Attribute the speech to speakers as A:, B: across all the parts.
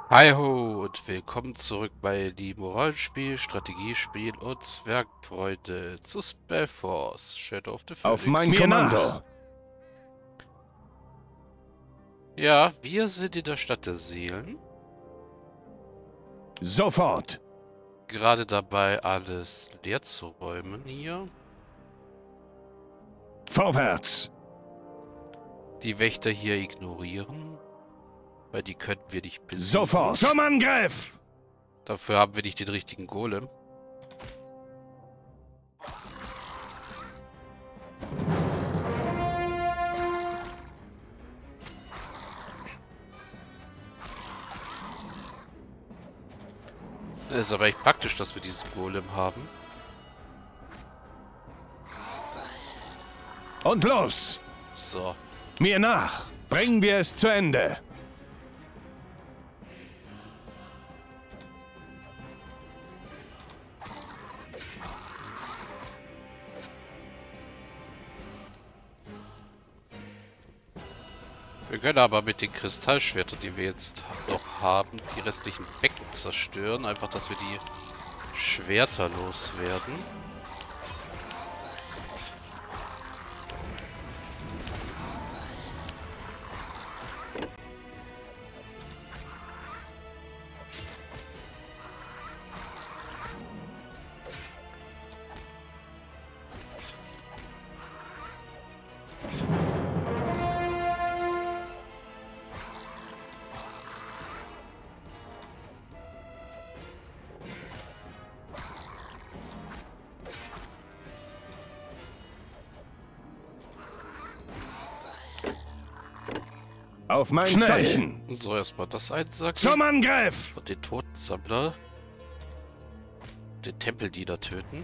A: Hi ho und willkommen zurück bei Lieben Rollenspiel, Strategiespiel und Zwergfreunde zu Spellforce, Shadow of the
B: Auf mein
A: Phoenix.
C: Mir nach!
B: Kommando.
A: Ja, wir sind in der Stadt der Seelen,
B: Sofort.
A: gerade dabei alles leer zu räumen hier.
B: Vorwärts.
A: Die Wächter hier ignorieren, weil die könnten wir nicht besiegen.
B: Sofort. Zum Angriff.
A: Dafür haben wir nicht den richtigen Golem. Es ist aber echt praktisch, dass wir diesen Golem haben.
B: Und los.
A: So.
B: Mir nach. Bringen wir es zu Ende.
A: Wir können aber mit den Kristallschwertern, die wir jetzt noch haben, die restlichen Becken zerstören. Einfach, dass wir die Schwerter loswerden.
B: Auf mein Zeichen.
A: So, erstmal das einsacken.
B: Zum Angriff.
A: Und den Totensammler. Den Tempeldiener töten.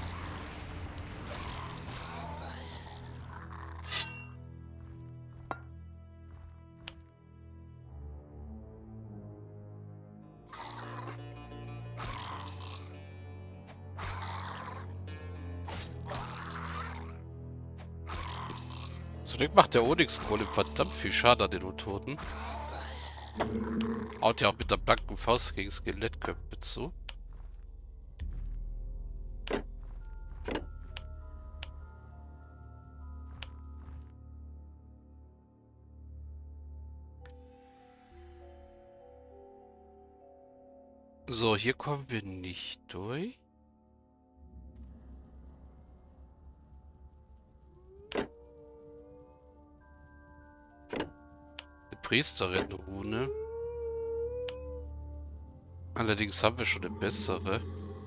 A: Zudem macht der Onyx-Golem verdammt viel Schaden an den Untoten. Haut ja auch mit der blanken Faust gegen Skelettköpfe zu. So, hier kommen wir nicht durch. Priesterin-Rune. Allerdings haben wir schon eine bessere.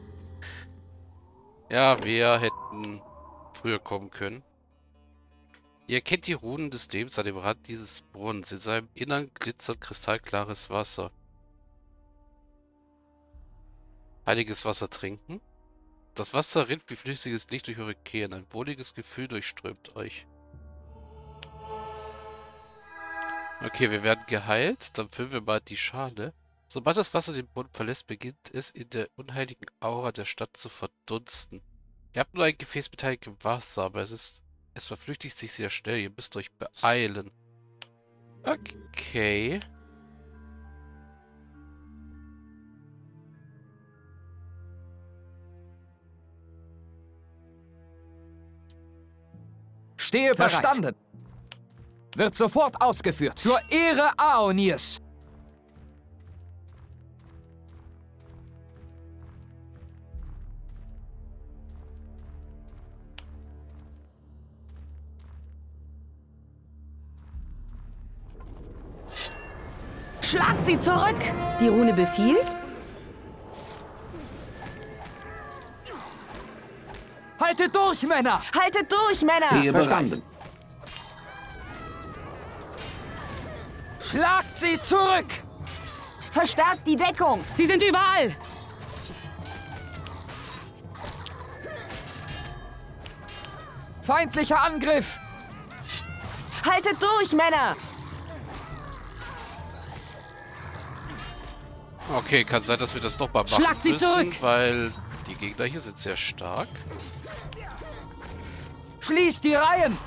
A: Ja, wir hätten früher kommen können. Ihr erkennt die Runen des Lebens an dem Rand dieses Brunnens. In seinem Innern glitzert kristallklares Wasser. Heiliges Wasser trinken. Das Wasser rinnt wie flüssiges Licht durch eure Kehlen. Ein wohliges Gefühl durchströmt euch. Okay, wir werden geheilt. Dann füllen wir mal die Schale. Sobald das Wasser den Brunnen verlässt, beginnt es in der unheiligen Aura der Stadt zu verdunsten. Ihr habt nur ein Gefäß mit heiligem Wasser, aber es verflüchtigt sich sehr schnell. Ihr müsst euch beeilen. Okay.
C: Stehe bereit.
D: Verstanden.
C: Wird sofort ausgeführt.
D: Zur Ehre Aonirs.
E: Schlagt sie zurück! Die Rune befiehlt?
D: Haltet durch, Männer!
E: Haltet durch, Männer!
C: Verstanden.
D: Schlagt sie zurück!
E: Verstärkt die Deckung!
F: Sie sind überall!
D: Feindlicher Angriff!
E: Haltet durch, Männer!
A: Okay, kann sein, dass wir das nochmal machen
F: Schlagt sie
A: müssen,
F: zurück!
A: weil die Gegner hier sind sehr stark.
D: Schließt die Reihen!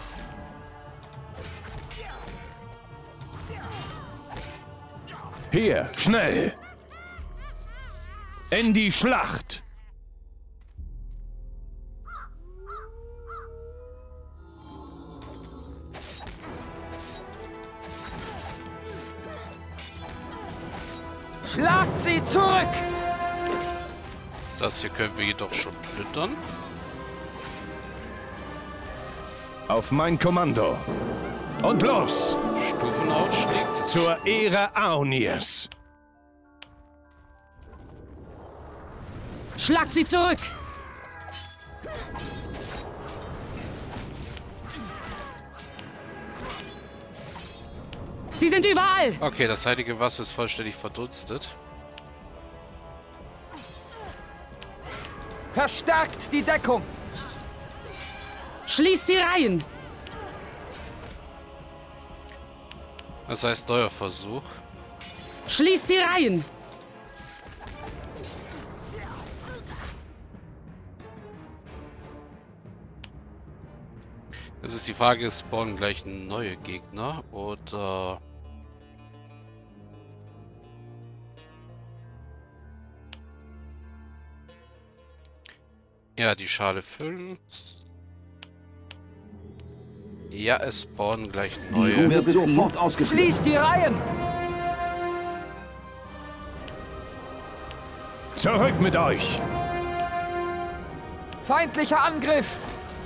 B: Hier, schnell! In die Schlacht!
D: Schlagt sie zurück!
A: Das hier können wir jedoch schon plündern.
B: Auf mein Kommando! Und los!
A: Stufenaufstieg.
B: Zur Ehre Aonirs!
E: Schlagt sie zurück! Sie sind überall!
A: Okay, das heilige Wasser ist vollständig verdunstet.
D: Verstärkt die Deckung!
E: Schließt die Reihen!
A: Das heißt, neuer Versuch.
E: Schließt die Reihen!
A: Es ist die Frage, spawnen gleich neue Gegner oder... Ja, die Schale füllen. Ja, es spawnen gleich neue.
C: Wird sofort ausgeführt.
D: Schließt die Reihen!
B: Zurück mit euch!
D: Feindlicher Angriff!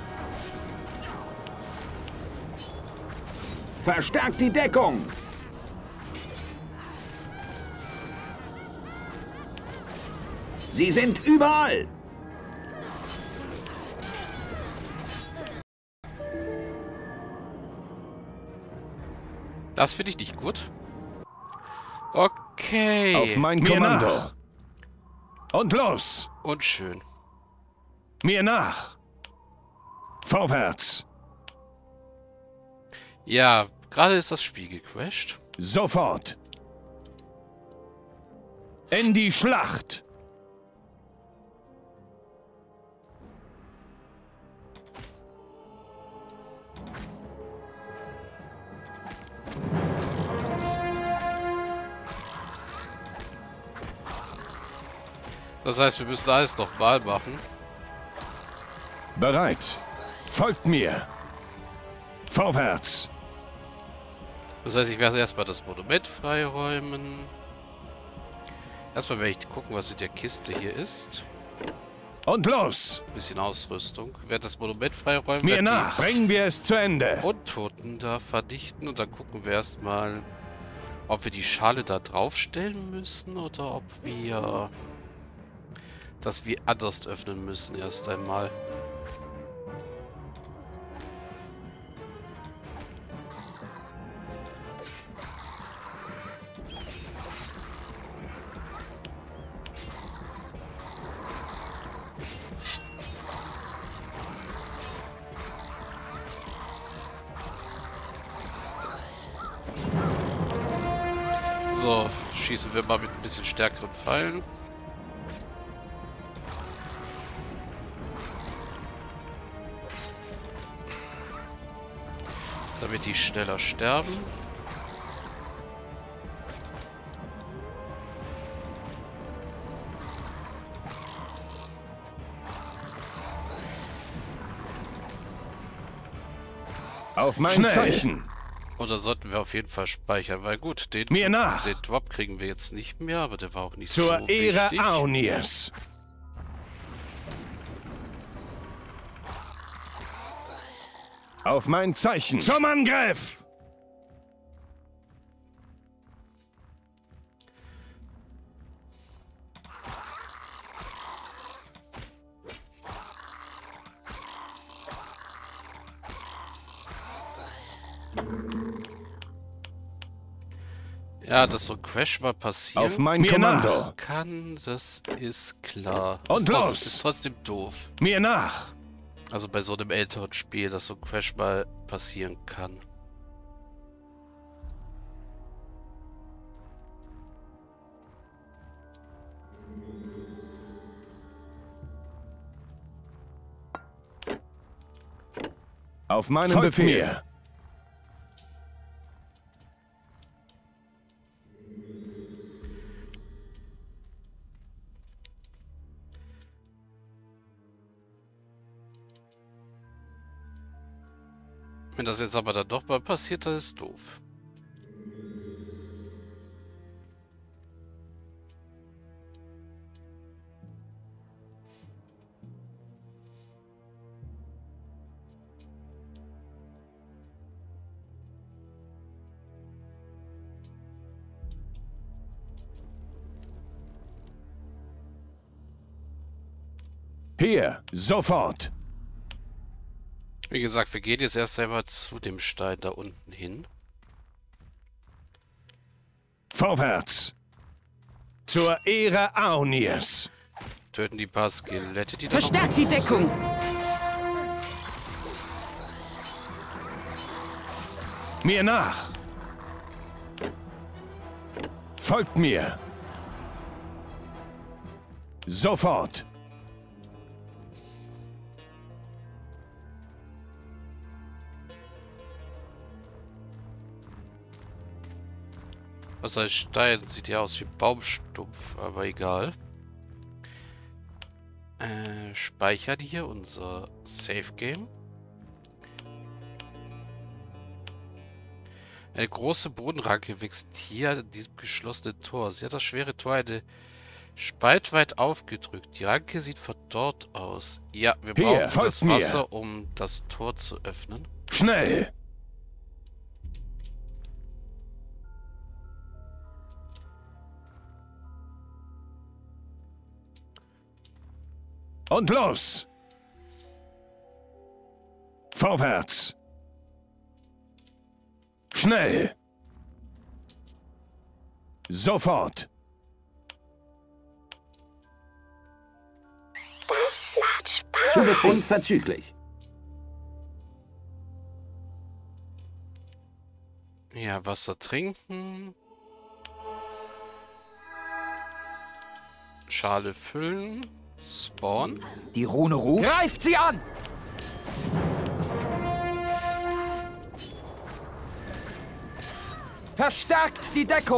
C: Verstärkt die Deckung. Sie sind überall.
A: Das finde ich nicht gut. Okay.
B: Auf mein Mir Kommando!
A: nach.
B: Und los!
A: Und schön.
B: Mir nach! Vorwärts!
A: Ja, gerade ist das Spiel gecrashed.
B: Sofort! In die Schlacht!
A: Das heißt, wir müssen alles nochmal machen.
B: Bereit! Folgt mir! Vorwärts!
A: Das heißt, ich werde erstmal das Monument freiräumen. Erstmal werde ich gucken, was in der Kiste hier ist.
B: Und los!
A: Ein bisschen Ausrüstung. Ich werde das Monument freiräumen.
B: Mir
A: werde die
B: nach! Bringen wir es zu Ende!
A: Untoten da verdichten und dann gucken wir erstmal, ob wir die Schale da draufstellen müssen oder ob wir das wie anders öffnen müssen erst einmal. So, schießen wir mal mit ein bisschen stärkeren Pfeilen. Damit die schneller sterben.
B: Auf mein Zeichen!
A: Und da sollten wir auf jeden Fall speichern, weil gut, den
B: Mir nach!
A: Drop kriegen wir jetzt nicht mehr, aber der war auch nicht
B: Zur
A: so
B: Ehre
A: wichtig.
B: Aonirs! Auf mein Zeichen! Zum Angriff!
A: Ja, dass so ein Crash mal passieren
B: Auf mein Kommando!
A: kann, das ist klar.
B: Und los!
A: Ist trotzdem doof.
B: Mir nach!
A: Also bei so einem älteren Spiel, dass so ein Crash mal passieren kann.
B: Auf meinen Befehl!
A: Wenn das jetzt aber dann doch mal passiert, dann ist doof.
B: Hier, sofort.
A: Wie gesagt, wir gehen jetzt erst einmal zu dem Stein da unten hin.
B: Vorwärts. Zur Ehre Aonirs.
A: Töten die paar Skelette, die da noch
E: Verstärkt die Deckung.
B: Mir nach. Folgt mir. Sofort.
A: Was heißt Stein? Sieht ja aus wie Baumstumpf, aber egal. Speichern hier unser Save Game. Eine große Bodenranke wächst hier an diesem geschlossenen Tor. Sie hat das schwere Tor eine Spalt weit aufgedrückt. Die Ranke sieht verdorrt aus. Ja, wir
B: Hier,
A: brauchen
B: folgt
A: das
B: mir.
A: Wasser, um das Tor zu öffnen.
B: Schnell. Und los! Vorwärts! Schnell! Sofort!
C: Zu Befund verzüglich.
A: Ja, Wasser trinken. Schale füllen. Spawn.
D: Die Rune ruft. Greift sie an! Verstärkt die Deckung!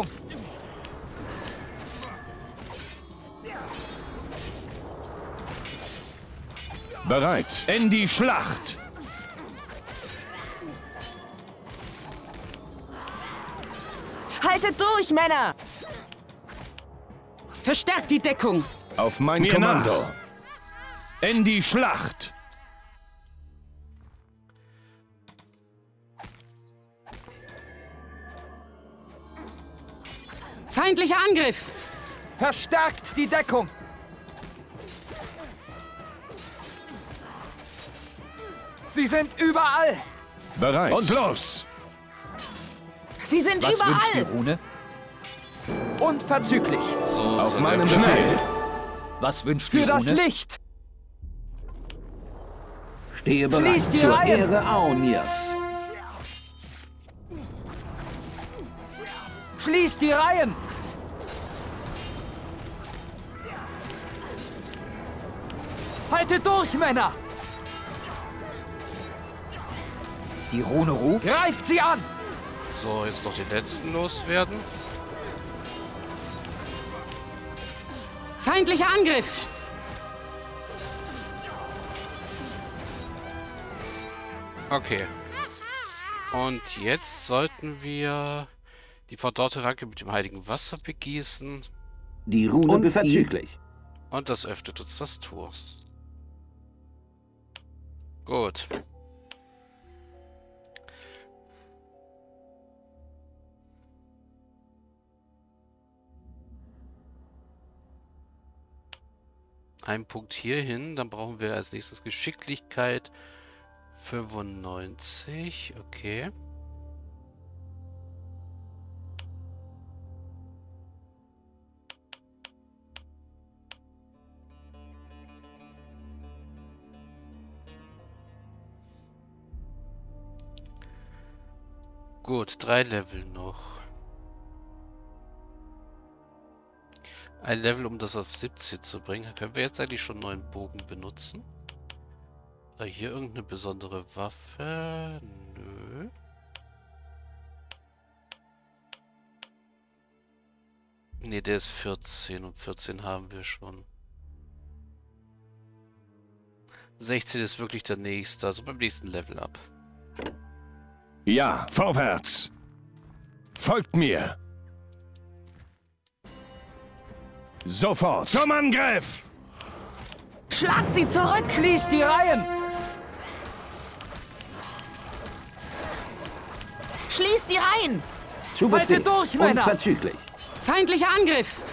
B: Bereit! In die Schlacht!
E: Haltet durch, Männer! Verstärkt die Deckung.
B: Auf mein Kommando! In die Schlacht!
E: Feindlicher Angriff.
D: Verstärkt die Deckung! Sie sind überall!
B: Bereit! Und los!
E: Sie sind
D: Was wünscht die
E: überall.
D: Rune? Unverzüglich!
A: So,
B: Auf
A: sind
B: meinem
A: wir
B: Befehl!
D: Was wünscht die Rune? Für das Licht!
C: Stehe bereit.
D: Schließt die
C: Zur
D: Reihen.
C: Ehre Aonirs.
D: Schließt die Reihen! Haltet durch, Männer! Die Rune ruft. Greift sie an!
A: So, jetzt noch den letzten loswerden.
E: Feindlicher Angriff.
A: Okay. Und jetzt sollten wir die verdorrte Ranke mit dem heiligen Wasser begießen.
C: Die Rune
E: Und
C: verzüglich.
A: Und das öffnet uns das Tor. Gut. Ein Punkt hier hin, dann brauchen wir als nächstes Geschicklichkeit 95, okay. Gut, 3 Level noch. Ein Level, um das auf 17 zu bringen. Können wir jetzt eigentlich schon einen neuen Bogen benutzen? Oder hier irgendeine besondere Waffe? Nö. Ne, der ist 14 und 14 haben wir schon. 16 ist wirklich der nächste, also beim nächsten Level up.
B: Ja, vorwärts. Folgt mir. Sofort zum Angriff.
E: Schlagt sie zurück!
D: Schließt die Reihen!
E: Schließt die Reihen!
C: Zu
D: Haltet
C: Befehl.
D: durch, Männer!
C: Unverzüglich.
E: Feindlicher Angriff!